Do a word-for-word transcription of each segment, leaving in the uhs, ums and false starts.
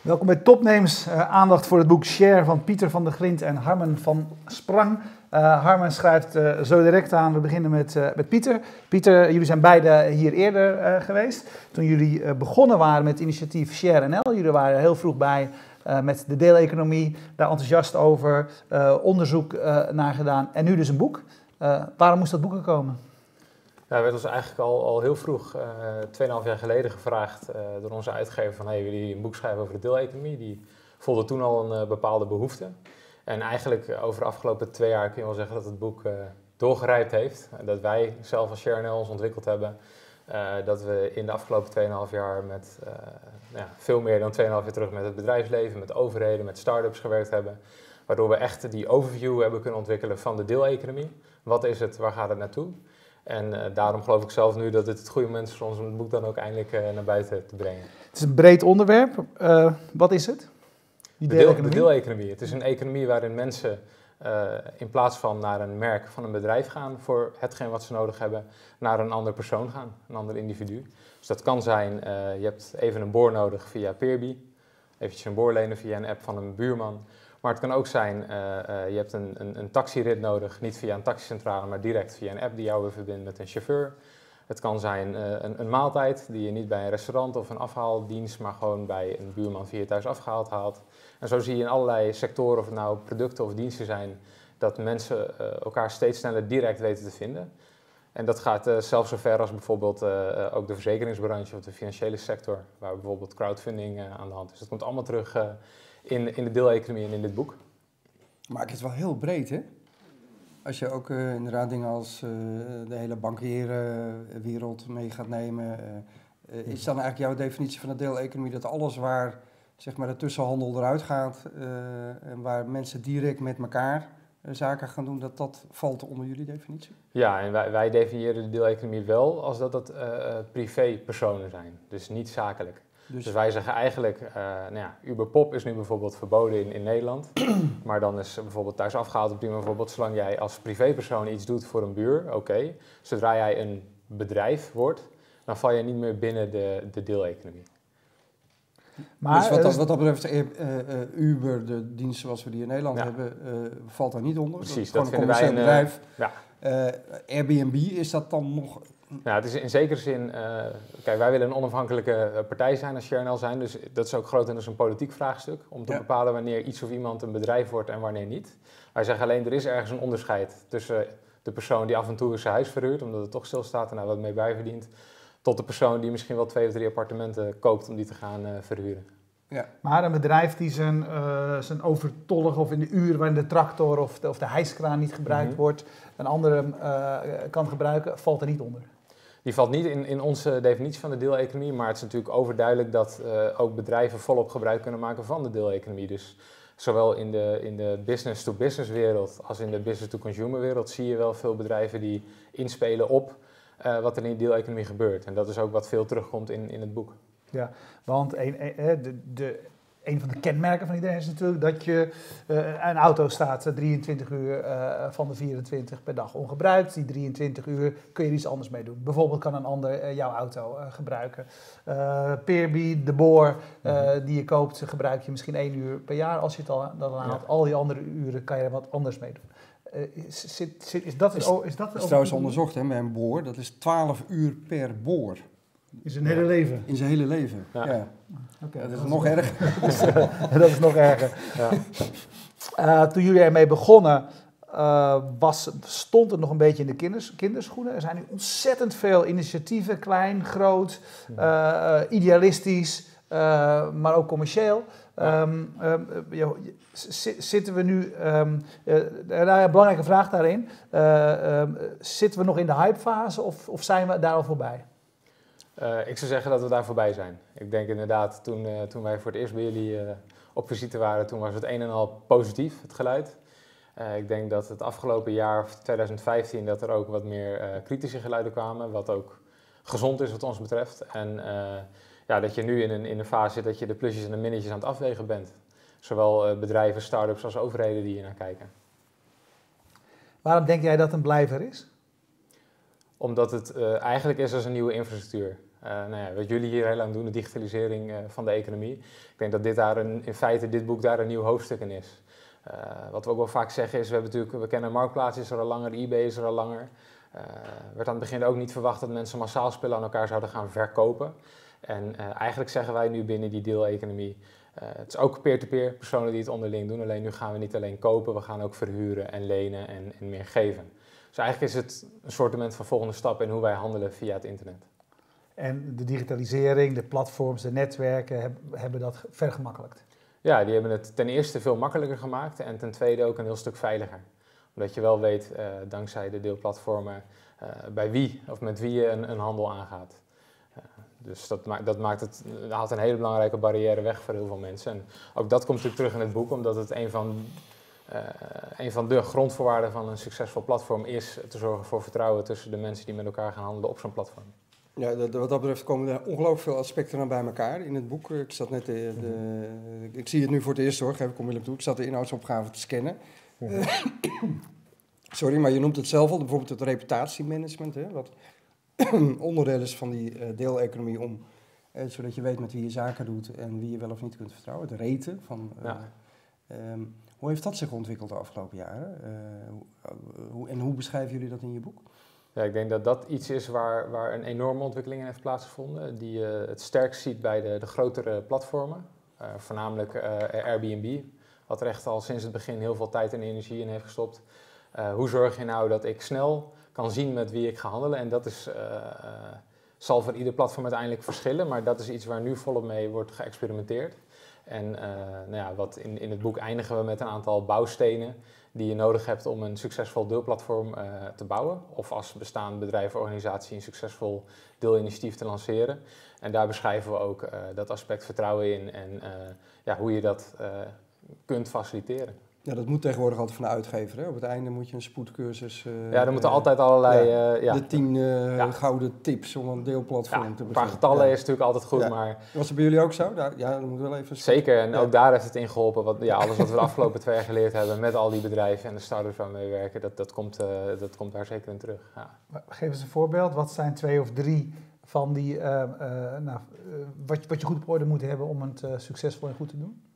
Welkom bij Topnames. Uh, aandacht voor het boek Share van Pieter van der Grint en Harmen van Sprang. Uh, Harmen schrijft uh, zo direct aan. We beginnen met, uh, met Pieter. Pieter, jullie zijn beide hier eerder uh, geweest. Toen jullie uh, begonnen waren met het initiatief Share N L. Jullie waren heel vroeg bij uh, met de deeleconomie. Daar enthousiast over. Uh, onderzoek uh, naar gedaan. En nu dus een boek. Uh, waarom moest dat boek er komen? Ja, werd ons eigenlijk al, al heel vroeg, uh, tweeënhalf jaar geleden, gevraagd uh, door onze uitgever van hey, willen jullie een boek schrijven over de deeleconomie? Die voelde toen al een uh, bepaalde behoefte. En eigenlijk uh, over de afgelopen twee jaar kun je wel zeggen dat het boek uh, doorgerijpt heeft. Uh, dat wij zelf als Share N L ons ontwikkeld hebben. Uh, dat we in de afgelopen tweeënhalf jaar met uh, nou ja, veel meer dan tweeënhalf jaar terug met het bedrijfsleven, met overheden, met start-ups gewerkt hebben. Waardoor we echt die overview hebben kunnen ontwikkelen van de deeleconomie. Wat is het, waar gaat het naartoe? En uh, daarom geloof ik zelf nu dat het het goede moment is voor ons om het boek dan ook eindelijk uh, naar buiten te brengen. Het is een breed onderwerp. Uh, wat is het? Die de, deel, de deeleconomie. Het is een economie waarin mensen uh, in plaats van naar een merk van een bedrijf gaan voor hetgeen wat ze nodig hebben, naar een ander persoon gaan, een ander individu. Dus dat kan zijn, uh, je hebt even een boor nodig via Peerby, eventjes een boor lenen via een app van een buurman. Maar het kan ook zijn, uh, uh, je hebt een, een, een taxirit nodig, niet via een taxicentrale, maar direct via een app die jou weer verbindt met een chauffeur. Het kan zijn uh, een, een maaltijd die je niet bij een restaurant of een afhaaldienst, maar gewoon bij een buurman via je thuis afgehaald haalt. En zo zie je in allerlei sectoren, of het nou producten of diensten zijn, dat mensen uh, elkaar steeds sneller direct weten te vinden. En dat gaat uh, zelfs zo ver als bijvoorbeeld uh, uh, ook de verzekeringsbranche of de financiële sector, waar bijvoorbeeld crowdfunding uh, aan de hand is. Dat komt allemaal terug uh, in, in de deeleconomie en in dit boek. Maar het is wel heel breed, hè? Als je ook uh, inderdaad dingen als uh, de hele bankiere wereld mee gaat nemen. Uh, uh, is dan eigenlijk jouw definitie van de deeleconomie dat alles waar zeg maar, de tussenhandel eruit gaat uh, en waar mensen direct met elkaar uh, zaken gaan doen, dat dat valt onder jullie definitie? Ja, en wij, wij definiëren de deeleconomie wel als dat dat uh, privépersonen zijn, dus niet zakelijk. Dus, dus wij zeggen eigenlijk, uh, nou ja, Uberpop is nu bijvoorbeeld verboden in, in Nederland. Maar dan is bijvoorbeeld thuis afgehaald op die bijvoorbeeld, zolang jij als privépersoon iets doet voor een buur, oké. Okay. Zodra jij een bedrijf wordt, dan val je niet meer binnen de, de deeleconomie. Maar dus wat dat, wat dat betreft, uh, uh, Uber, de dienst zoals we die in Nederland ja. hebben, uh, valt daar niet onder. Precies, dat, dat vinden wij een bedrijf. Ja. Uh, Airbnb, is dat dan nog... Ja, het is in zekere zin, uh, kijk, wij willen een onafhankelijke partij zijn als Share N L zijn, dus dat is ook grotendeels een politiek vraagstuk, om te ja. bepalen wanneer iets of iemand een bedrijf wordt en wanneer niet. Wij zeggen alleen, er is ergens een onderscheid tussen de persoon die af en toe zijn huis verhuurt, omdat het toch stilstaat en daar wat mee bijverdient, tot de persoon die misschien wel twee of drie appartementen koopt om die te gaan uh, verhuren. Ja. Maar een bedrijf die zijn, uh, zijn overtollig of in de uren waarin de tractor of de, of de hijskraan niet gebruikt mm-hmm. wordt, een andere uh, kan gebruiken, valt er niet onder. Die valt niet in, in onze definitie van de deeleconomie, maar het is natuurlijk overduidelijk dat uh, ook bedrijven volop gebruik kunnen maken van de deeleconomie. Dus zowel in de, in de business-to-business wereld als in de business-to-consumer wereld zie je wel veel bedrijven die inspelen op uh, wat er in de deeleconomie gebeurt. En dat is ook wat veel terugkomt in, in het boek. Ja, want een, een, de, de, een van de kenmerken van iedereen is natuurlijk dat je uh, een auto staat drieëntwintig uur uh, van de vierentwintig per dag ongebruikt. Die drieëntwintig uur kun je er iets anders mee doen. Bijvoorbeeld kan een ander uh, jouw auto uh, gebruiken. Uh, Peerby, de boor uh, mm-hmm. die je koopt, gebruik je misschien één uur per jaar. Als je het al dan haalt, ja. al die andere uren kan je er wat anders mee doen. Uh, is, zit, zit, is dat is, een, is dat is trouwens onderzocht hè, met een boor. Dat is twaalf uur per boor. In zijn hele leven? In zijn hele leven, ja. ja. Okay, dat, dat is nog erger. dat is nog erger. Ja. Uh, toen jullie ermee begonnen, uh, was, stond het nog een beetje in de kinders, kinderschoenen. Er zijn nu ontzettend veel initiatieven, klein, groot, uh, idealistisch, uh, maar ook commercieel. Um, um, joh, zitten we nu, um, uh, nou, een belangrijke vraag daarin, uh, um, zitten we nog in de hypefase of, of zijn we daar al voorbij? Uh, ik zou zeggen dat we daar voorbij zijn. Ik denk inderdaad, toen, uh, toen wij voor het eerst bij jullie uh, op visite waren, toen was het een en al positief, het geluid. Uh, ik denk dat het afgelopen jaar, twintig vijftien, dat er ook wat meer uh, kritische geluiden kwamen, wat ook gezond is wat ons betreft. En uh, ja, dat je nu in een, in een fase zit dat je de plusjes en de minnetjes aan het afwegen bent. Zowel uh, bedrijven, start-ups als overheden die hier naar kijken. Waarom denk jij dat een blijver is? Omdat het uh, eigenlijk is als een nieuwe infrastructuur. Uh, nou ja, wat jullie hier heel lang doen, de digitalisering uh, van de economie. Ik denk dat dit daar een, in feite dit boek daar een nieuw hoofdstuk in is. Uh, wat we ook wel vaak zeggen is, we, hebben natuurlijk, we kennen Marktplaats is er al langer, eBay is er al langer. Uh, werd aan het begin ook niet verwacht dat mensen massaal spullen aan elkaar zouden gaan verkopen. En uh, eigenlijk zeggen wij nu binnen die deeleconomie, uh, het is ook peer-to-peer, personen die het onderling doen. Alleen nu gaan we niet alleen kopen, we gaan ook verhuren en lenen en, en meer geven. Dus eigenlijk is het een soortement van volgende stap in hoe wij handelen via het internet. En de digitalisering, de platforms, de netwerken heb, hebben dat vergemakkelijkt? Ja, die hebben het ten eerste veel makkelijker gemaakt en ten tweede ook een heel stuk veiliger. Omdat je wel weet, uh, dankzij de deelplatformen, uh, bij wie of met wie je een, een handel aangaat. Uh, dus dat, ma dat maakt het, haalt een hele belangrijke barrière weg voor heel veel mensen. En ook dat komt natuurlijk terug in het boek, omdat het een van, uh, een van de grondvoorwaarden van een succesvol platform is te zorgen voor vertrouwen tussen de mensen die met elkaar gaan handelen op zo'n platform. Ja, dat, wat dat betreft komen er ongelooflijk veel aspecten aan bij elkaar in het boek. Ik zat net de, de, ik zie het nu voor het eerst hoor, geef ik onmiddellijk toe. Ik zat de inhoudsopgave te scannen. Uh, sorry, maar je noemt het zelf al, bijvoorbeeld het reputatiemanagement, hè, wat onderdeel is van die uh, deeleconomie om, eh, zodat je weet met wie je zaken doet en wie je wel of niet kunt vertrouwen. Het reten van, uh, ja. um, hoe heeft dat zich ontwikkeld de afgelopen jaren? Uh, hoe, hoe, en hoe beschrijven jullie dat in je boek? Ja, ik denk dat dat iets is waar, waar een enorme ontwikkeling in heeft plaatsgevonden, die je uh, het sterkst ziet bij de, de grotere platformen, uh, voornamelijk uh, Airbnb, wat er echt al sinds het begin heel veel tijd en energie in heeft gestopt. Uh, hoe zorg je nou dat ik snel kan zien met wie ik ga handelen? En dat is, uh, uh, zal voor ieder platform uiteindelijk verschillen, maar dat is iets waar nu volop mee wordt geëxperimenteerd. En uh, nou ja, wat in, in het boek eindigen we met een aantal bouwstenen die je nodig hebt om een succesvol deelplatform uh, te bouwen. Of als bestaand bedrijf of organisatie een succesvol deelinitiatief te lanceren. En daar beschrijven we ook uh, dat aspect vertrouwen in en uh, ja, hoe je dat uh, kunt faciliteren. Ja, dat moet tegenwoordig altijd van de uitgever. Hè? Op het einde moet je een spoedcursus... Uh, ja, er moeten uh, altijd allerlei... Ja, uh, ja. De tien uh, ja. gouden tips om een deelplatform ja, te beginnen. Een paar getallen ja. is natuurlijk altijd goed, ja. maar... Was het bij jullie ook zo? Ja, dat moet wel even... Zeker, en ja. ook daar heeft het in geholpen. Wat, ja, alles wat we de afgelopen twee jaar geleerd hebben met al die bedrijven en de start-ups waarmee we werken, dat, dat, komt, uh, dat komt daar zeker in terug. Ja. Geef eens een voorbeeld. Wat zijn twee of drie van die... Uh, uh, nou, uh, wat, wat je goed op orde moet hebben om het uh, succesvol en goed te doen?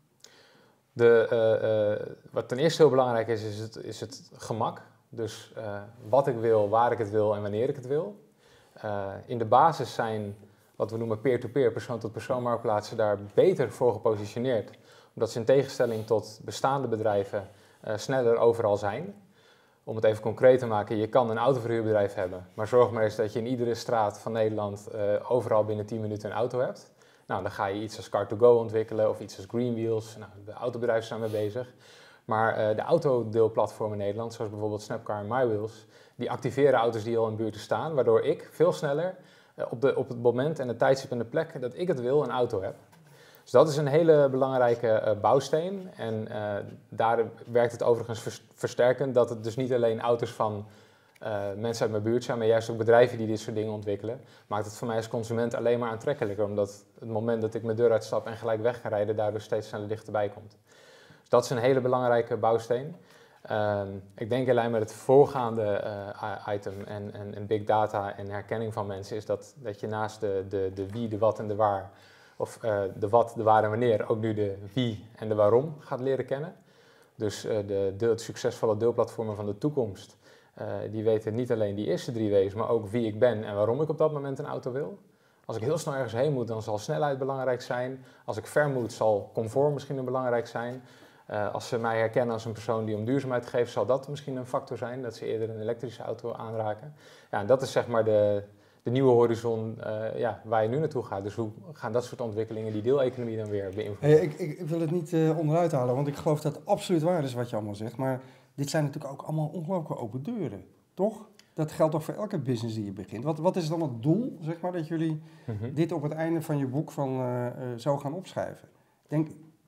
De, uh, uh, wat ten eerste heel belangrijk is, is het, is het gemak. Dus uh, wat ik wil, waar ik het wil en wanneer ik het wil. Uh, in de basis zijn wat we noemen peer-to-peer, persoon-tot-persoon marktplaatsen daar beter voor gepositioneerd. Omdat ze in tegenstelling tot bestaande bedrijven uh, sneller overal zijn. Om het even concreet te maken, je kan een autoverhuurbedrijf hebben. Maar zorg maar eens dat je in iedere straat van Nederland uh, overal binnen tien minuten een auto hebt. Nou, dan ga je iets als car to go ontwikkelen of iets als Greenwheels. Nou, de autobedrijven zijn mee bezig. Maar uh, de autodeelplatformen in Nederland, zoals bijvoorbeeld Snapcar en MyWheels, die activeren auto's die al in buurten staan, waardoor ik veel sneller uh, op, de, op het moment en de tijdstip en de plek dat ik het wil een auto heb. Dus dat is een hele belangrijke uh, bouwsteen. En uh, daar werkt het overigens versterkend dat het dus niet alleen auto's van Uh, mensen uit mijn buurt zijn, maar juist ook bedrijven die dit soort dingen ontwikkelen, maakt het voor mij als consument alleen maar aantrekkelijker, omdat het moment dat ik mijn deur uitstap en gelijk weg ga rijden, daardoor steeds sneller dichterbij komt. Dus dat is een hele belangrijke bouwsteen. Uh, ik denk alleen met het voorgaande uh, item en, en, en big data en herkenning van mensen, is dat, dat je naast de, de, de wie, de wat en de waar, of uh, de wat, de waar en wanneer, ook nu de wie en de waarom gaat leren kennen. Dus uh, de, de, het succesvolle deelplatformen van de toekomst, Uh, die weten niet alleen die eerste drie W's, maar ook wie ik ben en waarom ik op dat moment een auto wil. Als ik heel snel ergens heen moet, dan zal snelheid belangrijk zijn. Als ik ver moet, zal comfort misschien een belangrijk zijn. Uh, als ze mij herkennen als een persoon die om duurzaamheid geeft, zal dat misschien een factor zijn, dat ze eerder een elektrische auto aanraken. Ja, en dat is zeg maar de, de nieuwe horizon uh, ja, waar je nu naartoe gaat. Dus hoe gaan dat soort ontwikkelingen die deeleconomie dan weer beïnvloeden? Hey, ik, ik wil het niet uh, onderuit halen, want ik geloof dat het absoluut waar is wat je allemaal zegt, maar dit zijn natuurlijk ook allemaal ongelooflijke open deuren, toch? Dat geldt toch voor elke business die je begint. Wat, wat is dan het doel, zeg maar, dat jullie mm-hmm. dit op het einde van je boek van, uh, uh, zo gaan opschrijven? Denk...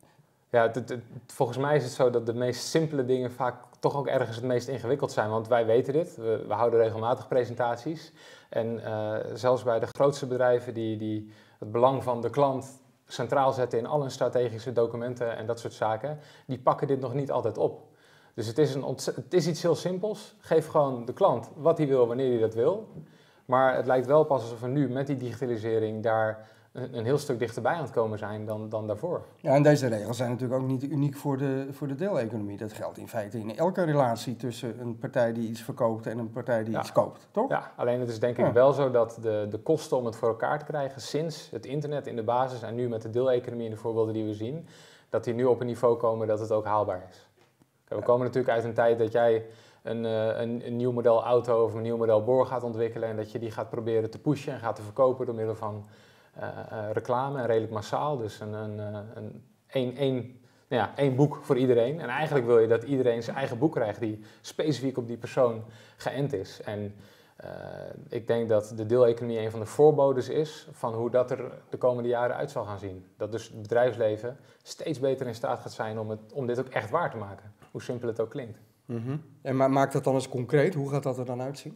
Ja, het, het, het, volgens mij is het zo dat de meest simpele dingen vaak toch ook ergens het meest ingewikkeld zijn. Want wij weten dit, we, we houden regelmatig presentaties. En uh, zelfs bij de grootste bedrijven die, die het belang van de klant centraal zetten in al hun strategische documenten en dat soort zaken, die pakken dit nog niet altijd op. Dus het is, een ontz- het is iets heel simpels. Geef gewoon de klant wat hij wil, wanneer hij dat wil. Maar het lijkt wel pas alsof we nu met die digitalisering daar een, een heel stuk dichterbij aan het komen zijn dan, dan daarvoor. Ja, en deze regels zijn natuurlijk ook niet uniek voor de, voor de deeleconomie. Dat geldt in feite in elke relatie tussen een partij die iets verkoopt en een partij die Ja. iets koopt, toch? Ja, alleen het is denk ik Ja. wel zo dat de, de kosten om het voor elkaar te krijgen sinds het internet in de basis en nu met de deeleconomie in de voorbeelden die we zien, dat die nu op een niveau komen dat het ook haalbaar is. Kijk, we komen natuurlijk uit een tijd dat jij een, uh, een, een nieuw model auto of een nieuw model boor gaat ontwikkelen en dat je die gaat proberen te pushen en gaat te verkopen door middel van uh, uh, reclame en redelijk massaal. Dus een, een, uh, een, een, een, nou ja, één boek voor iedereen. En eigenlijk wil je dat iedereen zijn eigen boek krijgt die specifiek op die persoon geënt is. En uh, ik denk dat de deeleconomie een van de voorbodes is van hoe dat er de komende jaren uit zal gaan zien. Dat dus het bedrijfsleven steeds beter in staat gaat zijn om, het, om dit ook echt waar te maken. Hoe simpel het ook klinkt. Mm-hmm. En ma- maakt dat dan eens concreet? Hoe gaat dat er dan uitzien?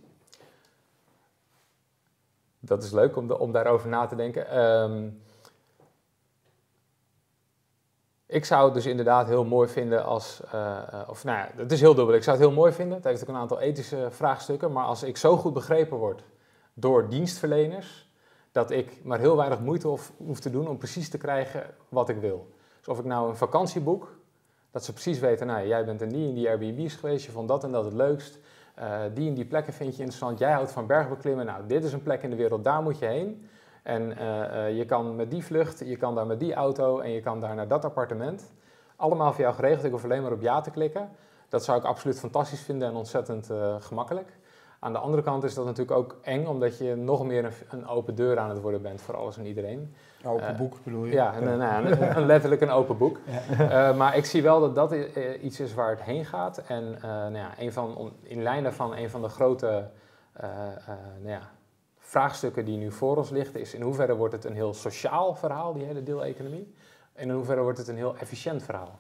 Dat is leuk om, de, om daarover na te denken. Um, ik zou het dus inderdaad heel mooi vinden als... Uh, of nou ja, het is heel dubbel. Ik zou het heel mooi vinden. Het heeft ook een aantal ethische vraagstukken. Maar als ik zo goed begrepen word door dienstverleners, dat ik maar heel weinig moeite hoef, hoef te doen om precies te krijgen wat ik wil. Dus of ik nou een vakantieboek, dat ze precies weten, nou, jij bent in die en die Airbnb's geweest, je vond dat en dat het leukst. Uh, die en die plekken vind je interessant, jij houdt van bergbeklimmen, nou, dit is een plek in de wereld, daar moet je heen. En uh, uh, je kan met die vlucht, je kan daar met die auto en je kan daar naar dat appartement. Allemaal voor jou geregeld, ik hoef alleen maar op ja te klikken. Dat zou ik absoluut fantastisch vinden en ontzettend uh, gemakkelijk. Aan de andere kant is dat natuurlijk ook eng, omdat je nog meer een, een open deur aan het worden bent voor alles en iedereen. Open Uh, boek bedoel je? Ja, een, een, een, een letterlijk een open boek. Ja. Uh, maar ik zie wel dat dat uh, iets is waar het heen gaat. En uh, nou ja, een van, on, in lijn daarvan, een van de grote uh, uh, nou ja, vraagstukken die nu voor ons ligt, is in hoeverre wordt het een heel sociaal verhaal, die hele deeleconomie, en in hoeverre wordt het een heel efficiënt verhaal.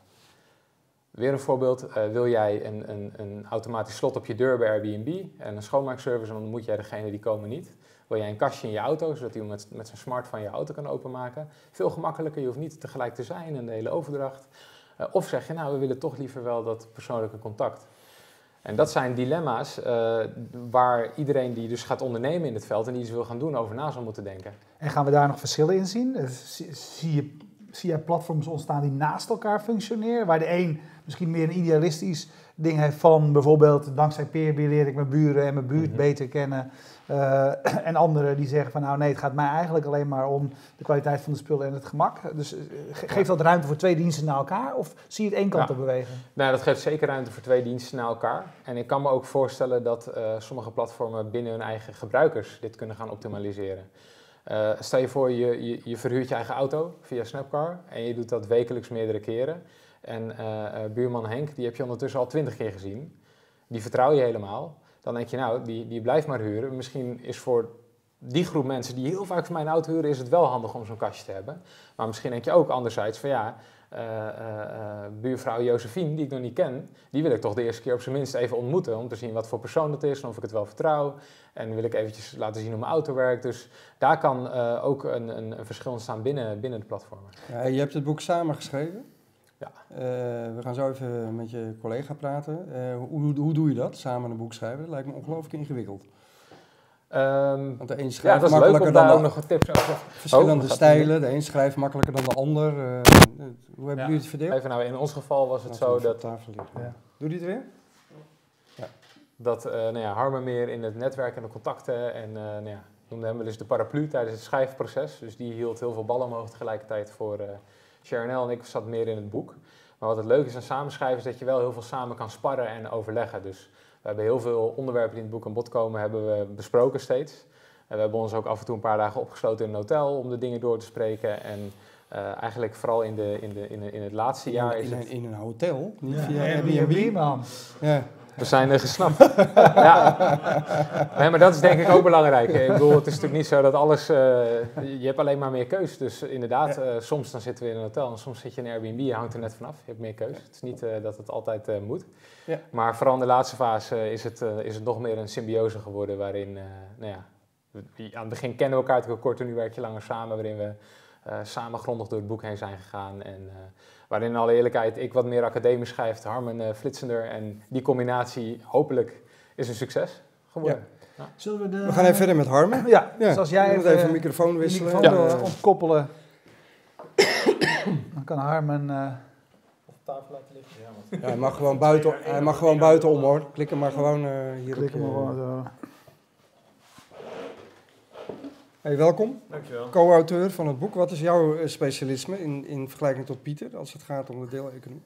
Weer een voorbeeld, uh, wil jij een, een, een automatisch slot op je deur bij Airbnb en een schoonmaakservice, dan moet jij degene die komen niet. Wil jij een kastje in je auto, zodat iemand met, met zijn smartphone je auto kan openmaken. Veel gemakkelijker, je hoeft niet tegelijk te zijn en de hele overdracht. Uh, of zeg je, nou, we willen toch liever wel dat persoonlijke contact. En dat zijn dilemma's uh, waar iedereen die dus gaat ondernemen in het veld en die iets wil gaan doen over na zal moeten denken. En gaan we daar nog verschillen in zien? Zie, zie je, zie je platforms ontstaan die naast elkaar functioneren? Waar de een misschien meer een idealistisch ding heeft van bijvoorbeeld dankzij Peerby leer ik mijn buren en mijn buurt mm-hmm. beter kennen. Uh, en anderen die zeggen van nou nee, het gaat mij eigenlijk alleen maar om de kwaliteit van de spullen en het gemak. Dus uh, ge- geeft dat ruimte voor twee diensten naar elkaar of zie je het één kant ja. op bewegen? Nou, dat geeft zeker ruimte voor twee diensten naar elkaar. En ik kan me ook voorstellen dat uh, sommige platformen binnen hun eigen gebruikers dit kunnen gaan optimaliseren. Uh, stel je voor, je, je, je verhuurt je eigen auto via Snapcar en je doet dat wekelijks meerdere keren. En uh, uh, buurman Henk, die heb je ondertussen al twintig keer gezien. Die vertrouw je helemaal. Dan denk je, nou, die, die blijft maar huren. Misschien is voor die groep mensen die heel vaak voor mijn auto huren, is het wel handig om zo'n kastje te hebben. Maar misschien denk je ook anderzijds van ja, uh, uh, uh, buurvrouw Josephine, die ik nog niet ken, die wil ik toch de eerste keer op zijn minst even ontmoeten. Om te zien wat voor persoon het is en of ik het wel vertrouw. En wil ik eventjes laten zien hoe mijn auto werkt. Dus daar kan uh, ook een, een, een verschil ontstaan binnen, binnen de platformen. Ja, je hebt het boek samen geschreven. Ja. Uh, we gaan zo even met je collega praten. Uh, hoe, hoe, hoe doe je dat, samen een boek schrijven? Dat lijkt me ongelooflijk ingewikkeld. Um, Want de een ja, schrijft dat is makkelijker leuk om dan daar de ook nog wat tips over. verschillende oh, stijlen. De een schrijft makkelijker dan de ander. Uh, hoe hebben ja. jullie het verdeeld? Even nou, in ons geval was het Laten zo op dat... tafel liggen. Ja. Doe die het weer? Dat uh, nou ja, Harmen meer in het netwerk en de contacten en uh, nou ja, noemde hem wel eens de paraplu tijdens het schrijfproces. Dus die hield heel veel ballen omhoog tegelijkertijd voor uh, Sharon en ik zat meer in het boek. Maar wat het leuke is aan samenschrijven is dat je wel heel veel samen kan sparren en overleggen. Dus we hebben heel veel onderwerpen die in het boek aan bod komen, hebben we besproken steeds. En we hebben ons ook af en toe een paar dagen opgesloten in een hotel om de dingen door te spreken. En uh, eigenlijk vooral in, de, in, de, in, de, in het laatste jaar in, is in, het... in een hotel, niet Ja, via Airbnb, Airbnb. man. Ja. We zijn er gesnapt. Ja. Nee, maar dat is denk ik ook belangrijk. Ik bedoel, het is natuurlijk niet zo dat alles... Uh, je hebt alleen maar meer keus. Dus inderdaad, uh, soms dan zitten we in een hotel en soms zit je in Airbnb. Je hangt er net vanaf. Je hebt meer keus. Het is niet uh, dat het altijd uh, moet. Ja. Maar vooral in de laatste fase uh, is, het, uh, is het nog meer een symbiose geworden. Waarin, uh, nou ja, we, aan het begin kennen we elkaar natuurlijk kort en nu werk je langer samen. Waarin we uh, samen grondig door het boek heen zijn gegaan. En, uh, waarin in alle eerlijkheid ik wat meer academisch schrijf, Harmen uh, flitsender. En die combinatie hopelijk is een succes geworden. Ja. Ja. Zullen we, de, we gaan even verder met Harmen. Ja, ja. Dus als jij even, even een microfoon wisselen. De microfoon ja. ontkoppelen. Dan kan Harmen... Uh, op tafel laten liggen. Ja, want ja, hij mag gewoon buiten, hij mag gewoon buitenom hoor. Klik hem maar gewoon uh, hier Klik op je... hem gewoon zo. Hey, welkom. Dankjewel. Co-auteur van het boek. Wat is jouw uh, specialisme in, in vergelijking tot Pieter als het gaat om de deeleconomie?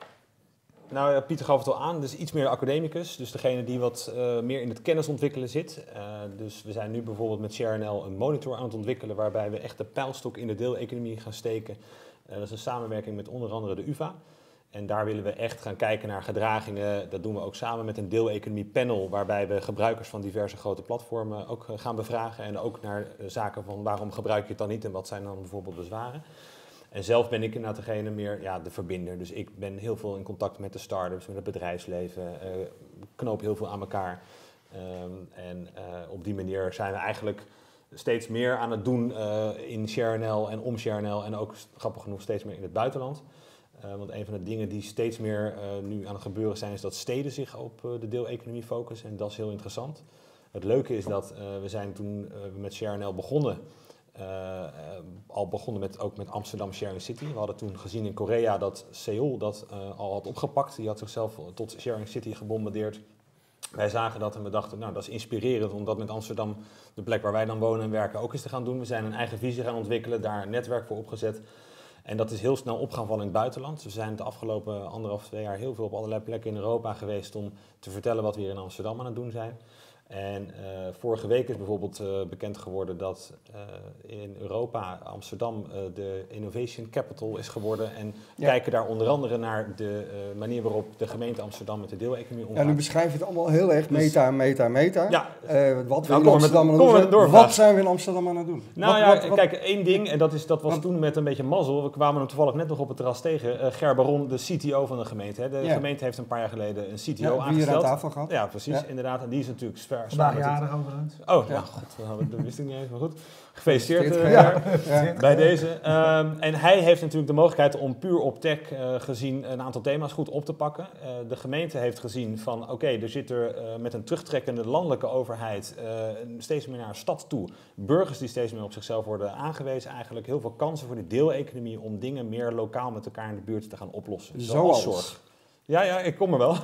Nou, ja, Pieter gaf het al aan, dus iets meer academicus. Dus degene die wat uh, meer in het kennisontwikkelen zit. Uh, dus we zijn nu bijvoorbeeld met Share N L een monitor aan het ontwikkelen waarbij we echt de pijlstok in de deeleconomie gaan steken. Uh, dat is een samenwerking met onder andere de U vA. En daar willen we echt gaan kijken naar gedragingen. Dat doen we ook samen met een deeleconomie panel waarbij we gebruikers van diverse grote platformen ook uh, gaan bevragen. En ook naar uh, zaken van waarom gebruik je het dan niet en wat zijn dan bijvoorbeeld bezwaren. En zelf ben ik inderdaad degene meer ja, de verbinder. Dus ik ben heel veel in contact met de start-ups, met het bedrijfsleven. Uh, knoop heel veel aan elkaar. Um, en uh, op die manier zijn we eigenlijk steeds meer aan het doen uh, in Share N L en om Share N L. En ook grappig genoeg steeds meer in het buitenland. Uh, want een van de dingen die steeds meer uh, nu aan het gebeuren zijn, is dat steden zich op uh, de deeleconomie focussen. En dat is heel interessant. Het leuke is dat uh, we zijn toen uh, we met Share N L begonnen... Uh, uh, al begonnen met, ook met Amsterdam Sharing City. We hadden toen gezien in Korea dat Seoul dat uh, al had opgepakt. Die had zichzelf tot Sharing City gebombardeerd. Wij zagen dat en we dachten, nou dat is inspirerend om dat met Amsterdam, de plek waar wij dan wonen en werken, ook eens te gaan doen. We zijn een eigen visie gaan ontwikkelen, daar een netwerk voor opgezet. En dat is heel snel opgaan vallen in het buitenland. We zijn de afgelopen anderhalf, twee jaar heel veel op allerlei plekken in Europa geweest om te vertellen wat we hier in Amsterdam aan het doen zijn. En uh, vorige week is bijvoorbeeld uh, bekend geworden dat uh, in Europa Amsterdam uh, de Innovation Capital is geworden. En ja. kijken daar onder andere naar de uh, manier waarop de gemeente Amsterdam met de deeleconomie omgaat. Ja, nu beschrijf je het allemaal heel erg meta, dus, meta, meta. Ja. Uh, wat, nou, we in Amsterdam met, aan het doen, wat zijn we in Amsterdam aan het doen? Nou wat, ja, wat, wat, kijk, één ding, en dat, is, dat was wat, toen met een beetje mazzel. We kwamen hem toevallig net nog op het terras tegen. Uh, Ger Baron, de C T O van de gemeente. Hè. De ja. gemeente heeft een paar jaar geleden een C T O ja, aangesteld. Wie hier aan tafel gehad. Ja, precies, ja. inderdaad. En die is natuurlijk zwaar. Vandaag jarig. Oh, ja, god, dat wist ik niet eens, maar goed. Gefeliciteerd uh, ja. Ja. bij deze. Um, en hij heeft natuurlijk de mogelijkheid om puur op tech uh, gezien een aantal thema's goed op te pakken. Uh, de gemeente heeft gezien van oké, okay, er zit er uh, met een terugtrekkende landelijke overheid uh, steeds meer naar een stad toe. Burgers die steeds meer op zichzelf worden aangewezen. Eigenlijk heel veel kansen voor de deeleconomie om dingen meer lokaal met elkaar in de buurt te gaan oplossen. Zoals zorg. Ja, ja, ik kom er wel.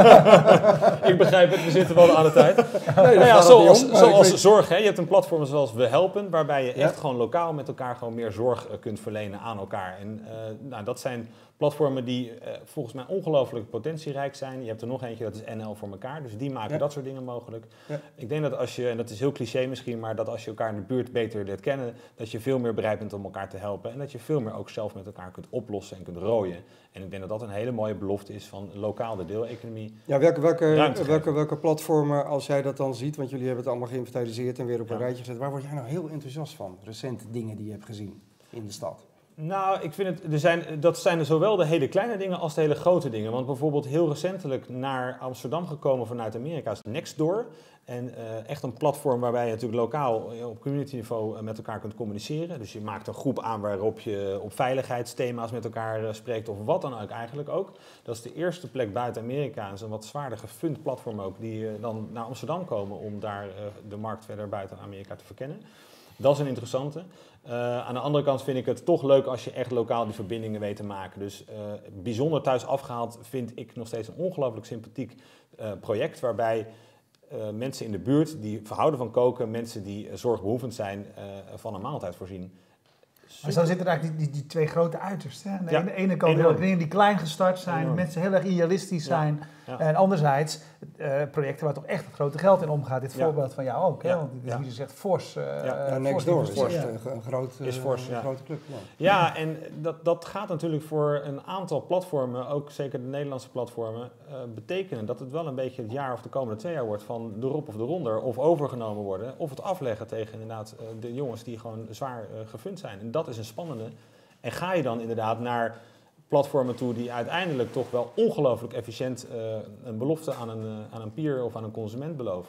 Ja. Ik begrijp het, we zitten wel aan de tijd. Nee, nou ja, zoals om, zoals weet... zorg, hè. Je hebt een platform zoals We Helpen, waarbij je ja. echt gewoon lokaal met elkaar gewoon meer zorg uh, kunt verlenen aan elkaar. En uh, nou, dat zijn platformen die uh, volgens mij ongelooflijk potentierijk zijn. Je hebt er nog eentje, dat is N L voor elkaar. Dus die maken ja. dat soort dingen mogelijk. Ja. Ik denk dat als je, en dat is heel cliché misschien, maar dat als je elkaar in de buurt beter leert kennen, dat je veel meer bereid bent om elkaar te helpen. En dat je veel meer ook zelf met elkaar kunt oplossen en kunt rooien. En ik denk dat dat een hele mooie belofte is van lokaal de deeleconomie. Ja, welke, welke, welke, welke platformen, als jij dat dan ziet, want jullie hebben het allemaal geïnventariseerd en weer op een ja. rijtje gezet. Waar word jij nou heel enthousiast van? Recente dingen die je hebt gezien in de stad. Nou, ik vind het, er zijn, dat zijn er zowel de hele kleine dingen als de hele grote dingen. Want bijvoorbeeld heel recentelijk naar Amsterdam gekomen vanuit Amerika is Nextdoor. En uh, echt een platform waarbij je natuurlijk lokaal op community niveau uh, met elkaar kunt communiceren. Dus je maakt een groep aan waarop je op veiligheidsthema's met elkaar uh, spreekt of wat dan ook eigenlijk ook. Dat is de eerste plek buiten Amerika. Het is een wat zwaarder gefund platform ook die uh, dan naar Amsterdam komen om daar uh, de markt verder buiten Amerika te verkennen. Dat is een interessante. Uh, aan de andere kant vind ik het toch leuk als je echt lokaal die verbindingen weet te maken. Dus uh, bijzonder thuis afgehaald vind ik nog steeds een ongelooflijk sympathiek uh, project waarbij uh, mensen in de buurt die verhouden van koken, mensen die uh, zorgbehoevend zijn, uh, van een maaltijd voorzien. Maar zo zitten er eigenlijk die, die, die twee grote uitersten. Aan de ja, ene, ene kant heel dingen die klein gestart zijn, enorm. Mensen heel erg idealistisch zijn. Ja, ja. En anderzijds uh, projecten waar toch echt het grote geld in omgaat. Dit ja. voorbeeld van jou ook, hè? Ja. Want dit is wie je zegt fors. Uh, ja, ja Nextdoor is ja. een, groot, uh, is fors, ja. een grote club. Ja, ja en dat, dat gaat natuurlijk voor een aantal platformen, ook zeker de Nederlandse platformen, uh, betekenen dat het wel een beetje het jaar of de komende twee jaar wordt van de rop of de ronder, of overgenomen worden, of het afleggen tegen inderdaad uh, de jongens die gewoon zwaar uh, gefund zijn. En dat is een spannende. En ga je dan inderdaad naar platformen toe die uiteindelijk toch wel ongelooflijk efficiënt uh, een belofte aan een, uh, aan een peer of aan een consument beloven.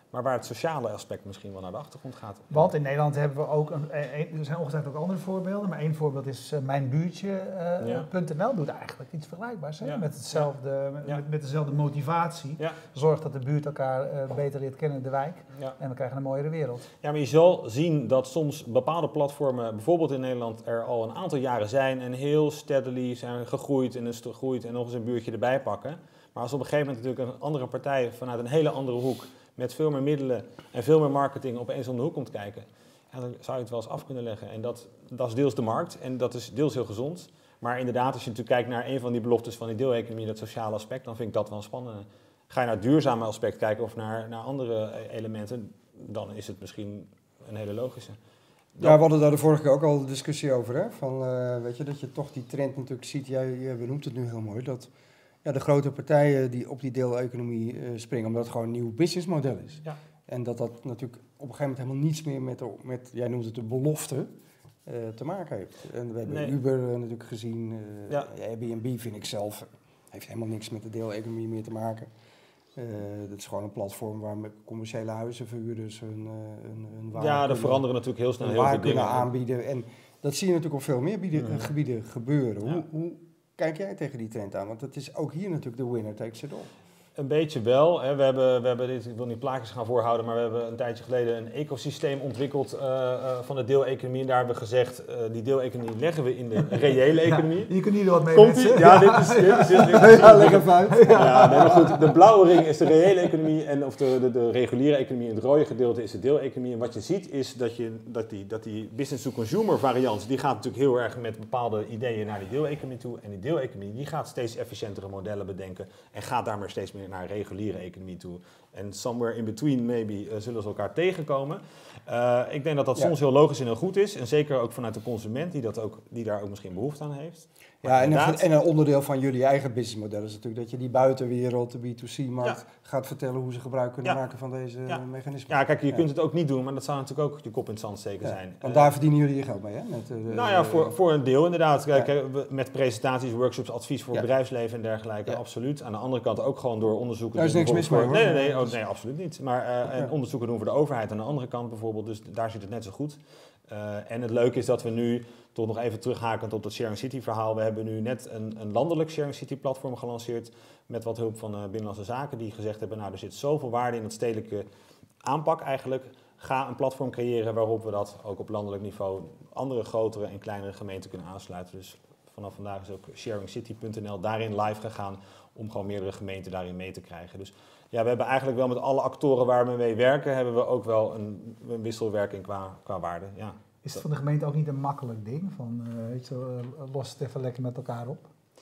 maar waar het sociale aspect misschien wel naar de achtergrond gaat. Want in Nederland hebben we ook, een, een, er zijn ongetwijfeld ook andere voorbeelden, maar één voorbeeld is uh, mijnbuurtje punt n l uh, ja. doet eigenlijk iets vergelijkbaars, hè? Ja. Met, hetzelfde, ja. met, met dezelfde motivatie. Ja. Zorgt dat de buurt elkaar uh, beter leert kennen in de wijk ja. en we krijgen een mooiere wereld. Ja, maar je zal zien dat soms bepaalde platformen, bijvoorbeeld in Nederland, er al een aantal jaren zijn en heel steadily zijn gegroeid en is gegroeid en nog eens een buurtje erbij pakken. Maar als op een gegeven moment natuurlijk een andere partij vanuit een hele andere hoek met veel meer middelen en veel meer marketing opeens om de hoek komt kijken, ja, dan zou je het wel eens af kunnen leggen. En dat, dat is deels de markt en dat is deels heel gezond. Maar inderdaad, als je natuurlijk kijkt naar een van die beloftes van die deeleconomie, dat sociale aspect, dan vind ik dat wel spannend. Ga je naar het duurzame aspect kijken of naar, naar andere elementen, dan is het misschien een hele logische. Ja, we hadden daar de vorige keer ook al een discussie over, hè? Van, uh, weet je, dat je toch die trend natuurlijk ziet, jij, jij benoemt het nu heel mooi, dat ja, de grote partijen die op die deeleconomie uh, springen, omdat het gewoon een nieuw businessmodel is. Ja. En dat dat natuurlijk op een gegeven moment helemaal niets meer met, de, met jij noemt het de belofte, uh, te maken heeft. En we hebben nee. Uber uh, natuurlijk gezien, uh, ja. Airbnb vind ik zelf, heeft helemaal niks met de deeleconomie meer te maken. Uh, dat is gewoon een platform waar commerciële huizenverhuurders hun, uh, hun, hun waar Ja, er veranderen natuurlijk heel snel heel veel dingen aanbieden. En dat zie je natuurlijk op veel meer bieden, mm. gebieden gebeuren. Ja. Hoe, hoe kijk jij tegen die trend aan? Want het is ook hier natuurlijk de winner takes it all. Een beetje wel. Hè. We hebben, we hebben dit, ik wil niet plaatjes gaan voorhouden, maar we hebben een tijdje geleden een ecosysteem ontwikkeld uh, uh, van de deeleconomie. En daar hebben we gezegd, uh, die deeleconomie leggen we in de reële economie. Ja, je kunt hier wat mee Komt mensen. Ja, dit is... Dit is, dit is, dit is ja, leg even uit. Ja, nee, maar goed, de blauwe ring is de reële economie en of de, de, de reguliere economie en het rode gedeelte is de deeleconomie. En wat je ziet is dat, je, dat, die, dat die business-to-consumer variant, die gaat natuurlijk heel erg met bepaalde ideeën naar die deeleconomie toe. En die deeleconomie, die gaat steeds efficiëntere modellen bedenken en gaat daarmee steeds meer naar reguliere economie toe. En somewhere in between maybe uh, zullen ze elkaar tegenkomen. Uh, ik denk dat dat ja. soms heel logisch en heel goed is. En zeker ook vanuit de consument die, dat ook, die daar ook misschien behoefte aan heeft. Maar ja, en een, en een onderdeel van jullie eigen businessmodel is natuurlijk dat je die buitenwereld, de B twee C-markt, ja. gaat vertellen hoe ze gebruik kunnen ja. maken van deze ja. mechanismen. Ja, kijk, je ja. kunt het ook niet doen, maar dat zou natuurlijk ook je kop in het zand steken ja. zijn. Want daar uh, verdienen jullie je geld mee, hè? Met, uh, nou ja, voor, voor een deel inderdaad. Kijk, ja. met presentaties, workshops, advies voor ja. bedrijfsleven en dergelijke, ja. absoluut. Aan de andere kant ook gewoon door onderzoeken. Daar is niks mis mee, hoor. Nee, nee, nee, oh, nee, absoluut niet. Maar uh, ja. en onderzoeken doen voor de overheid aan de andere kant bijvoorbeeld, dus daar zit het net zo goed. Uh, en het leuke is dat we nu, toch nog even terughakend op dat Sharing City verhaal, we hebben nu net een, een landelijk Sharing City platform gelanceerd met wat hulp van uh, Binnenlandse Zaken die gezegd hebben, nou er zit zoveel waarde in het stedelijke aanpak eigenlijk. Ga een platform creëren waarop we dat ook op landelijk niveau andere grotere en kleinere gemeenten kunnen aansluiten. Dus vanaf vandaag is ook sharing city punt n l daarin live gegaan om gewoon meerdere gemeenten daarin mee te krijgen. Dus ja, we hebben eigenlijk wel met alle actoren waar we mee werken, hebben we ook wel een, een wisselwerking qua, qua waarde. Ja. Is het van de gemeente ook niet een makkelijk ding? Van, uh, weet je, uh, los het even lekker met elkaar op?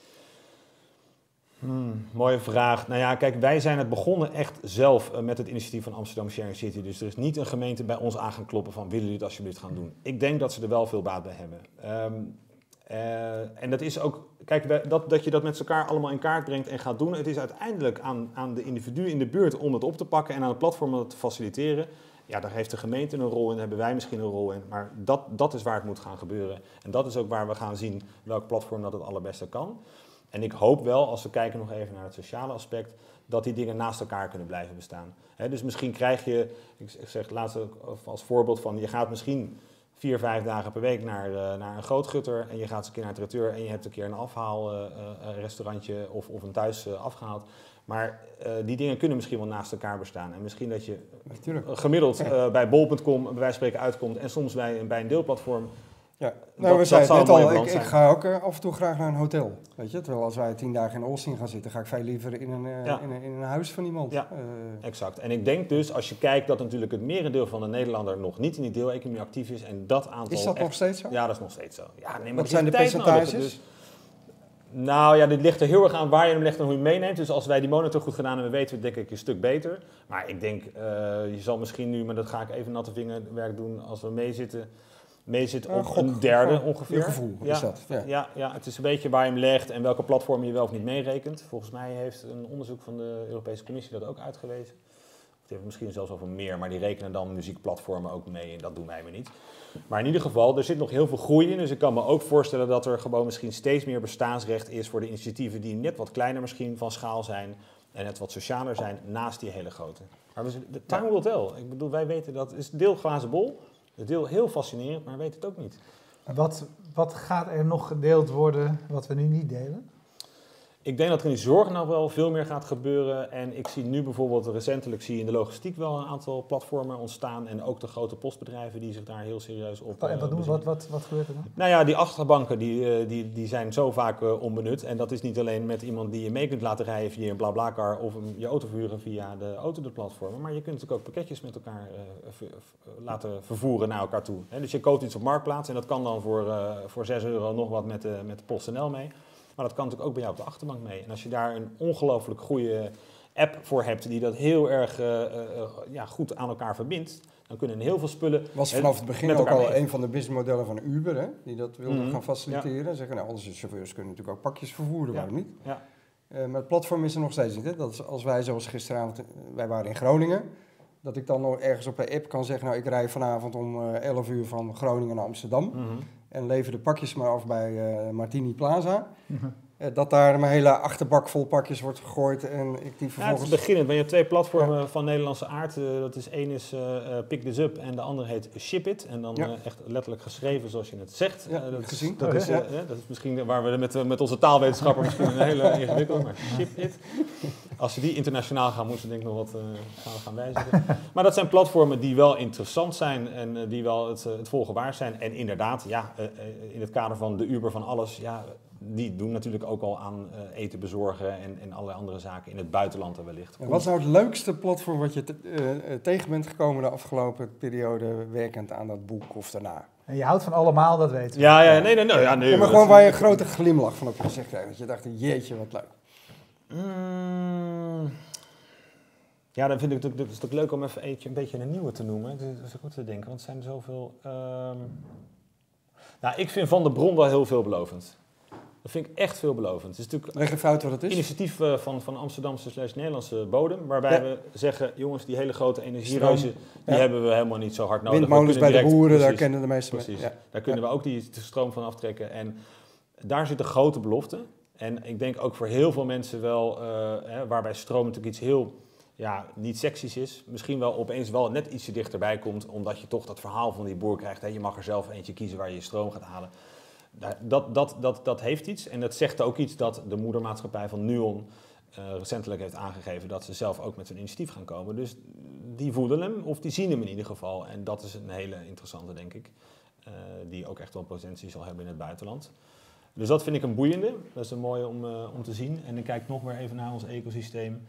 Hmm, mooie vraag. Nou ja, kijk, wij zijn het begonnen echt zelf uh, met het initiatief van Amsterdam Sharing City. Dus er is niet een gemeente bij ons aan gaan kloppen van willen jullie het alsjeblieft gaan doen. Ik denk dat ze er wel veel baat bij hebben. Um, uh, en dat is ook, kijk, dat, dat je dat met elkaar allemaal in kaart brengt en gaat doen. Het is uiteindelijk aan, aan de individu in de buurt om het op te pakken en aan het platform om het te faciliteren. Ja, daar heeft de gemeente een rol in, daar hebben wij misschien een rol in. Maar dat, dat is waar het moet gaan gebeuren. En dat is ook waar we gaan zien welk platform dat het allerbeste kan. En ik hoop wel, als we kijken nog even naar het sociale aspect, dat die dingen naast elkaar kunnen blijven bestaan. He, dus misschien krijg je, ik zeg laatst als voorbeeld van, je gaat misschien vier, vijf dagen per week naar, uh, naar een grootgutter en je gaat eens een keer naar het traiteur en je hebt een keer een afhaalrestaurantje uh, uh, of, of een thuis uh, afgehaald. Maar uh, die dingen kunnen misschien wel naast elkaar bestaan. En misschien dat je Natuurlijk. gemiddeld uh, bij bol punt com bij wijze van spreken uitkomt en soms bij, bij een deelplatform. Ja, nou, dat, we zeiden net al, ik, ik ga ook uh, af en toe graag naar een hotel. Weet je? Terwijl als wij tien dagen in Austin gaan zitten, ga ik veel liever in een, uh, ja. in een, in een huis van iemand. Ja, uh, exact. En ik denk dus, als je kijkt dat natuurlijk het merendeel van de Nederlander nog niet in die deeleconomie actief is. En dat aantal is dat echt, nog steeds zo? Ja, dat is nog steeds zo. Ja, nee, maar wat zijn de percentages? Dus, nou ja, dit ligt er heel erg aan waar je hem legt en hoe je hem meeneemt. Dus als wij die monitor goed gedaan hebben, weten we denk ik een stuk beter. Maar ik denk, uh, je zal misschien nu, maar dat ga ik even natte vingerwerk doen, als we meezitten... mee zit op uh, een derde ongeveer. Je gevoel ja, is dat. Ja. Ja, ja, het is een beetje waar je hem legt en welke platform je wel of niet meerekent. Volgens mij heeft een onderzoek van de Europese Commissie dat ook uitgewezen. Die hebben misschien zelfs over meer, maar die rekenen dan muziekplatformen ook mee en dat doen wij maar niet. Maar in ieder geval, er zit nog heel veel groei in. Dus ik kan me ook voorstellen dat er gewoon misschien steeds meer bestaansrecht is voor de initiatieven die net wat kleiner misschien van schaal zijn. en het wat socialer zijn naast die hele grote. Maar we, de time will tell. Ik bedoel, wij weten dat het is deel glazen bol, het deel heel fascinerend, maar we weten het ook niet. Wat, wat gaat er nog gedeeld worden wat we nu niet delen? Ik denk dat er in die zorg nou wel veel meer gaat gebeuren. En ik zie nu bijvoorbeeld recentelijk zie je in de logistiek wel een aantal platformen ontstaan. En ook de grote postbedrijven die zich daar heel serieus op En wat, doen, uh, wat, wat, wat gebeurt er dan? Nou ja, die achterbanken die, uh, die, die zijn zo vaak uh, onbenut. En dat is niet alleen met iemand die je mee kunt laten rijden via een BlaBlaCar of een, je auto verhuren via de autoplatformen. Maar je kunt natuurlijk ook pakketjes met elkaar uh, ver, ver, laten vervoeren naar elkaar toe. He, dus je koopt iets op Marktplaats en dat kan dan voor, uh, voor zes euro nog wat met de, met de PostNL mee. Maar dat kan natuurlijk ook bij jou op de achterbank mee. En als je daar een ongelooflijk goede app voor hebt die dat heel erg uh, uh, ja, goed aan elkaar verbindt, dan kunnen heel veel spullen was vanaf het begin ook al mee. Een van de businessmodellen van Uber, hè, die dat wilde mm-hmm. gaan faciliteren. Ja. Zeggen, nou, onze chauffeurs kunnen natuurlijk ook pakjes vervoeren, ja. waarom niet? Ja. Uh, maar het platform is er nog steeds niet. Hè? Dat is als wij zoals gisteravond, wij waren in Groningen, dat ik dan nog ergens op een app kan zeggen, nou ik rij vanavond om uh, elf uur van Groningen naar Amsterdam. Mm-hmm. En lever de pakjes maar af bij uh, Martini Plaza. Mm-hmm. Uh, dat daar mijn hele achterbak vol pakjes wordt gegooid en ik die vervolgens... Ja, het is beginnend. Maar je hebt twee platformen ja. van Nederlandse aard. Uh, dat is één is uh, Pick This Up en de andere heet Ship It. En dan ja. uh, echt letterlijk geschreven zoals je het zegt. Ja, uh, dat, gezien. Is, dat, oh, is, ja. uh, uh, dat is misschien waar we met, uh, met onze taalwetenschapper misschien een hele ingewikkeld, maar Ship It. Als ze die internationaal gaan, moeten ze denk ik nog wat uh, gaan, gaan wijzigen. Maar dat zijn platformen die wel interessant zijn en uh, die wel het, uh, het volgen waard zijn. En inderdaad, ja, uh, uh, in het kader van de Uber van alles, ja, die doen natuurlijk ook al aan uh, eten bezorgen en, en allerlei andere zaken in het buitenland er wellicht. En wat is nou het leukste platform wat je te, uh, tegen bent gekomen de afgelopen periode werkend aan dat boek of daarna? En je houdt van allemaal, dat weten we. Ja, ja, nee, nee, nee. Ja, nee ja, maar gewoon waar je een grote glimlach van op je gezicht krijgt. Dat je dacht, jeetje, wat leuk. Mm, ja, dan vind ik het, het is ook leuk om even eentje, een beetje een nieuwe te noemen. Dat is ook goed te denken, want er zijn er zoveel... Um... Nou, ik vind Van der Bron wel heel veelbelovend. Dat vind ik echt veelbelovend. Het is natuurlijk Leg even uit wat het is. Initiatief uh, van, van Amsterdamse slash Nederlandse bodem, waarbij ja. we zeggen, jongens, die hele grote energiereuzen, die ja. hebben we helemaal niet zo hard nodig. Windmolens bij direct, de boeren, precies, daar kennen de meeste Precies, ja. daar kunnen ja. we ook die stroom van aftrekken. En daar zit een grote belofte. En ik denk ook voor heel veel mensen wel, uh, hè, waarbij stroom natuurlijk iets heel, ja, niet seksies is. Misschien wel opeens wel net ietsje dichterbij komt, omdat je toch dat verhaal van die boer krijgt. Hè, je mag er zelf eentje kiezen waar je je stroom gaat halen. Dat, dat, dat, dat heeft iets en dat zegt ook iets dat de moedermaatschappij van Nuon uh, recentelijk heeft aangegeven dat ze zelf ook met zo'n initiatief gaan komen. Dus die voelen hem, of die zien hem in ieder geval. En dat is een hele interessante, denk ik, uh, die ook echt wel potentie zal hebben in het buitenland. Dus dat vind ik een boeiende, dat is een mooie om, uh, om te zien. En ik kijk nog weer even naar ons ecosysteem.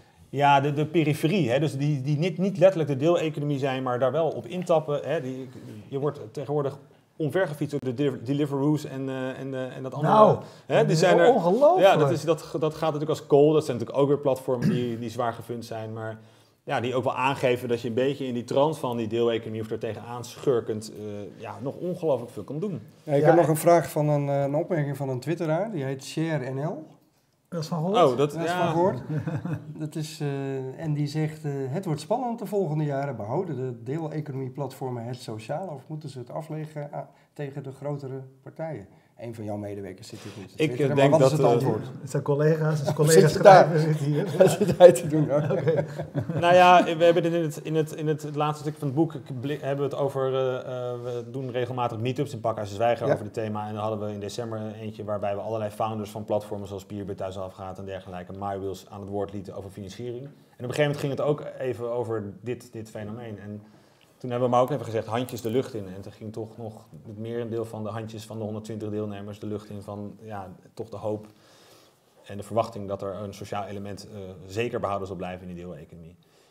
Ja, de, de periferie, hè, dus die, die niet, niet letterlijk de deeleconomie zijn, maar daar wel op intappen. Hè, die, je wordt tegenwoordig omvergefietst door de Deliveroo's en, uh, en, uh, en dat andere. Nou, hè, die dat zijn is er, ongelooflijk. Ja, dat, is, dat, dat gaat natuurlijk als coal. Dat zijn natuurlijk ook weer platformen die, die zwaar gefund zijn. Maar ja, die ook wel aangeven dat je een beetje in die trant van die deeleconomie of er tegenaan schurkend uh, ja, nog ongelooflijk veel kan doen. Ja, ik ja, heb nog een vraag van een, een opmerking van een twitteraar. Die heet Share N L. Dat is van gehoord? Oh, dat, dat is ja. van gehoord. dat is, uh, en die zegt, uh, het wordt spannend de volgende jaren. Behouden de deeleconomie-platformen het sociale of moeten ze het afleggen uh, tegen de grotere partijen? Een van jouw medewerkers zit hier niet. Ik denk denk wat dat is het antwoord? Uh, het zijn collega's, het is collega's schrijver zit hier. Wat zit hij te doen? Okay. Nou ja, we hebben dit in het, in het, in het, het laatste stuk van het boek hebben we het over, uh, uh, we doen regelmatig meetups in Pakhuis de Zwijger ja. over dit thema. En dan hadden we in december eentje waarbij we allerlei founders van platformen zoals Pierre Thuis Afgaat en dergelijke, MyWheels aan het woord lieten over financiering. En op een gegeven moment ging het ook even over dit, dit fenomeen. En toen hebben we maar ook even gezegd, handjes de lucht in. En toen ging toch nog het merendeel van de handjes van de honderdtwintig deelnemers de lucht in van, ja, toch de hoop en de verwachting dat er een sociaal element uh, zeker behouden zal blijven in die deeleconomie.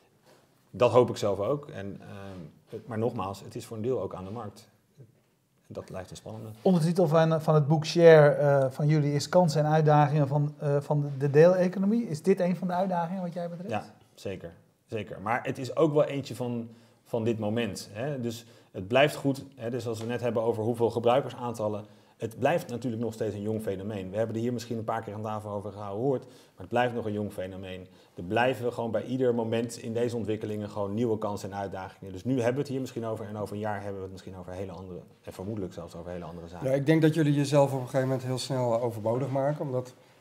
Dat hoop ik zelf ook. En, uh, het, maar nogmaals, het is voor een deel ook aan de markt. Dat blijft een spannende. Ondertitel van, van het boek Share uh, van jullie is kansen en uitdagingen van, uh, van de deeleconomie. Is dit een van de uitdagingen wat jij betreft? Ja, zeker. zeker. Maar het is ook wel eentje van, van dit moment. Hè? Dus het blijft goed. Hè? Dus als we net hebben over hoeveel gebruikersaantallen. Het blijft natuurlijk nog steeds een jong fenomeen. We hebben er hier misschien een paar keer aan tafel over gehoord, maar het blijft nog een jong fenomeen. Er blijven gewoon bij ieder moment in deze ontwikkelingen gewoon nieuwe kansen en uitdagingen. Dus nu hebben we het hier misschien over en over een jaar hebben we het misschien over hele andere, en vermoedelijk zelfs over hele andere zaken. Ja, ik denk dat jullie jezelf op een gegeven moment heel snel overbodig maken, omdat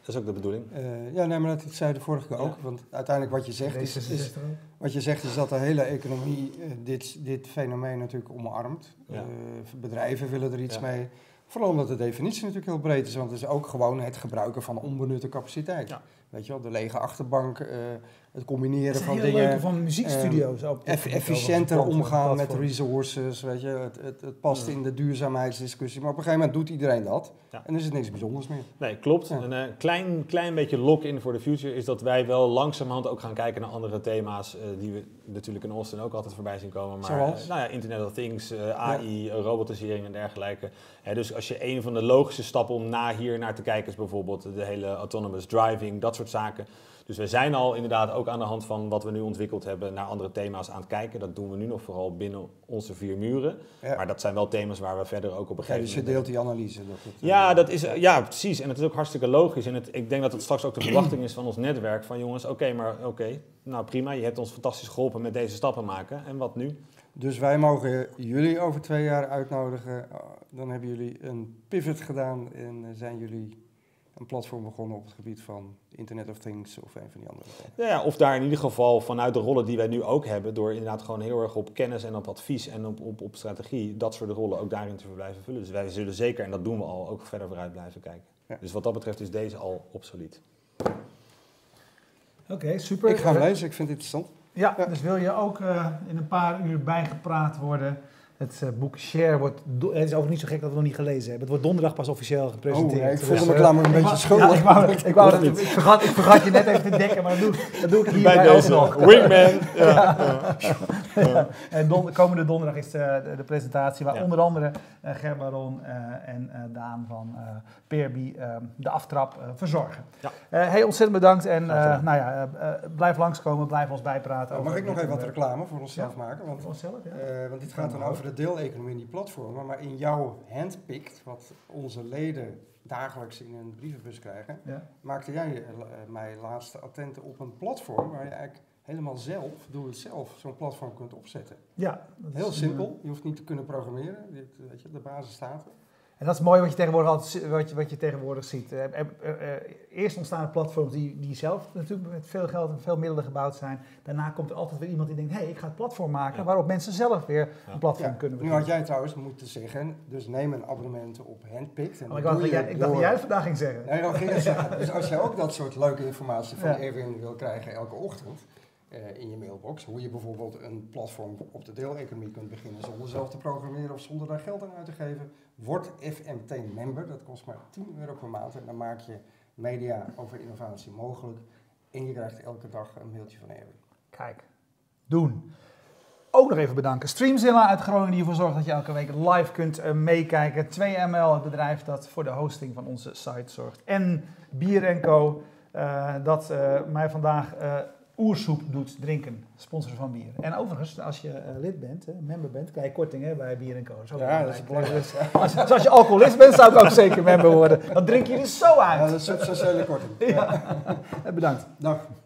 Dat is ook de bedoeling. Uh, ja, nee, maar dat zei de vorige keer ook. Ja. Want uiteindelijk wat je zegt is, is, wat je zegt is dat de hele economie uh, dit, dit fenomeen natuurlijk omarmt. Ja. Uh, bedrijven willen er iets ja. mee. Vooral omdat de definitie natuurlijk heel breed is. Want het is ook gewoon het gebruiken van onbenutte capaciteit. Ja. Weet je wel, de lege achterbank, uh, het combineren van dingen. Leuke van muziekstudio's. Uh, eff efficiënter omgaan met resources, weet je. Het, het, het past ja. in de duurzaamheidsdiscussie. Maar op een gegeven moment doet iedereen dat. Ja. En dan is het niks bijzonders meer. Nee, klopt. Ja. Een uh, klein, klein beetje lock-in voor de future is dat wij wel langzamerhand ook gaan kijken naar andere thema's. Uh, die we natuurlijk in Austin ook altijd voorbij zien komen. Maar uh, nou ja, Internet of Things, uh, A I, ja. uh, robotisering en dergelijke. Uh, dus als je een van de logische stappen om na hier naar te kijken is bijvoorbeeld de hele autonomous driving, dat soort zaken. Dus we zijn al inderdaad ook aan de hand van wat we nu ontwikkeld hebben naar andere thema's aan het kijken. Dat doen we nu nog vooral binnen onze vier muren. Ja. Maar dat zijn wel thema's waar we verder ook op een gegeven moment... Ja, dus je deelt die analyse. Dat het, ja, dat is, ja, precies. En het is ook hartstikke logisch. En het, ik denk dat het straks ook de verwachting is van ons netwerk. Van jongens, oké, okay, maar oké, okay, nou prima. Je hebt ons fantastisch geholpen met deze stappen maken. En wat nu? Dus wij mogen jullie over twee jaar uitnodigen. Dan hebben jullie een pivot gedaan en zijn jullie een platform begonnen op het gebied van Internet of Things of een van die andere dingen. Ja, of daar in ieder geval vanuit de rollen die wij nu ook hebben, door inderdaad gewoon heel erg op kennis en op advies en op, op, op strategie, dat soort rollen ook daarin te blijven vullen. Dus wij zullen zeker, en dat doen we al, ook verder vooruit blijven kijken. Ja. Dus wat dat betreft is deze al obsolet. Oké, okay, super. Ik ga hem lezen, ik vind het interessant. Ja, ja. Dus wil je ook uh, in een paar uur bijgepraat worden. Het uh, boek Share wordt, do- het is overigens niet zo gek dat we het nog niet gelezen hebben. Het wordt donderdag pas officieel gepresenteerd. Oh, ja, ik voelde me klaar maar een beetje wou, schuldig. Ja, ik, wou, ik, wou dat, ik, vergat, ik vergat je net even te dekken, maar dat doe, dat doe ik hier bij, bij deze nog. Wingman. Ja. Ja. Ja. Ja. En don, komende donderdag is de, de, de presentatie waar ja. onder andere uh, Ger Baron uh, en uh, Daan van uh, Peerby uh, de aftrap uh, verzorgen. Ja. Uh, hey, ontzettend bedankt en uh, nou ja, uh, uh, blijf langskomen, blijf ons bijpraten. Uh, mag ik nog even wat reclame voor onszelf ja. maken? Want, voor onszelf, ja. uh, want dit gaat dan over de deeleconomie in die platformen, maar in jouw handpicked, wat onze leden dagelijks in een brievenbus krijgen, ja. maakte jij uh, mij laatst attent op een platform waar je eigenlijk helemaal zelf, doe het zelf, zo'n platform kunt opzetten. Ja. Heel simpel, je hoeft niet te kunnen programmeren, dit, weet je, de basis staat er. En dat is mooi wat je tegenwoordig, altijd, wat je, wat je tegenwoordig ziet. Uh, uh, uh, eerst ontstaan platforms die, die zelf natuurlijk met veel geld en veel middelen gebouwd zijn. Daarna komt er altijd weer iemand die denkt, hé, hey, ik ga het platform maken, ja. waarop mensen zelf weer ja. een platform ja. kunnen beginnen. Nu had jij trouwens moeten zeggen, dus neem een abonnement op Handpicked. En oh, ik dacht dat jij, door... jij het vandaag ging zeggen. Nee, dat ging het zeggen. Dus als jij ook dat soort leuke informatie van ja. Erwin wil krijgen elke ochtend, Uh, in je mailbox, hoe je bijvoorbeeld een platform op de deeleconomie kunt beginnen zonder zelf te programmeren of zonder daar geld aan uit te geven. Word F M T member, dat kost maar tien euro per maand en dan maak je media over innovatie mogelijk en je krijgt elke dag een mailtje van Erwin. Kijk, doen. Ook nog even bedanken. Streamzilla uit Groningen die ervoor zorgt dat je elke week live kunt uh, meekijken. twee M L, het bedrijf dat voor de hosting van onze site zorgt. En Bier en Co, uh, dat uh, mij vandaag uh, oersoep doet drinken, sponsor van bier. En overigens, als je uh, lid bent, uh, member bent, krijg je korting hè, bij Bier en Co. Zo ja, dat is belangrijk. Dus, als, dus als je alcoholist bent, zou ik ook zeker member worden. Dan drink je er zo uit. Ja, dat is een substantiële korting. Ja. Ja. Bedankt. Dag.